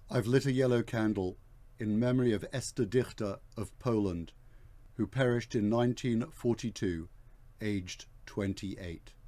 I've lit a yellow candle in memory of Ester Dikhter of Poland, who perished in 1942, aged 28.